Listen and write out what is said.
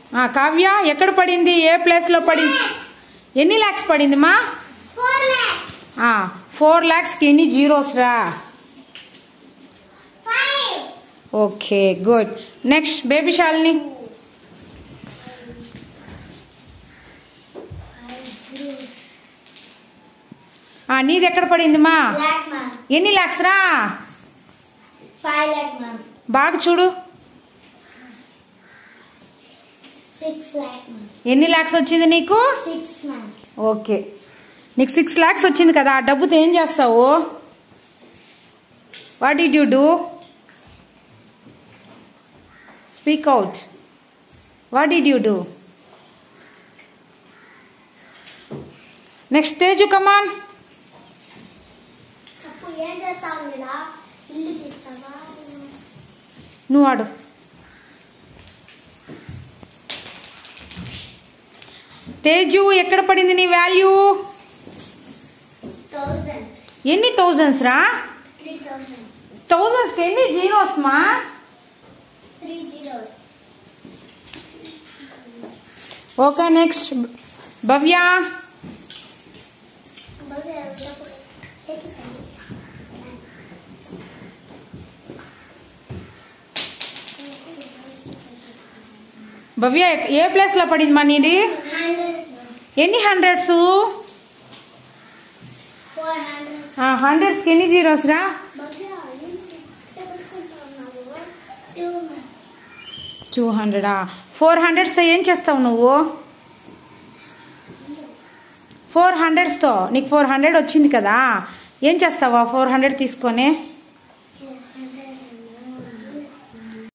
కావ్య ఎక్కడ పడింది? ఏ ప్లేస్ లో పడింది? ఎన్ని లాక్స్ పడింది మా? 4 lakhs కి ఎన్ని జీరోస్ రా? Okay good. Next baby Shalini. నీది ఎక్కడ పడింది మా? ఎన్ని లాక్స్ రా? 5 lakhs. బాగా చూడు. 6 lakhs. ఎన్ని లాక్స్ వచ్చింది నీకు? 6 lakhs. ఓకే, నీకు 6 lakhs వచ్చింది కదా. ఆ డబ్బుతో ఏం చేస్తావు? What did you do? Speak out. What did you do? Next Teju, come on. నువ్వు ఆడు. తేజు ఎక్కడ పడింది నీ వాల్యూ? 1000. ఎన్ని థౌజండ్స్ రా? 3000. థౌజండ్స్ కి ఎన్ని జీరోస్ మా? 3 zeros. Okay next Bhavya. Bhavya ఏ ప్లేస్ లో పడింది మా నీది? 100. ఎన్ని హండ్రెడ్స్? 400. హండ్రెడ్స్ కి ఎన్ని జీరోస్ రా? 200. 400s తో ఏం చేస్తావు నువ్వు? 400s తో నీకు 400 వచ్చింది కదా, ఏం చేస్తావా 400 తీసుకొని?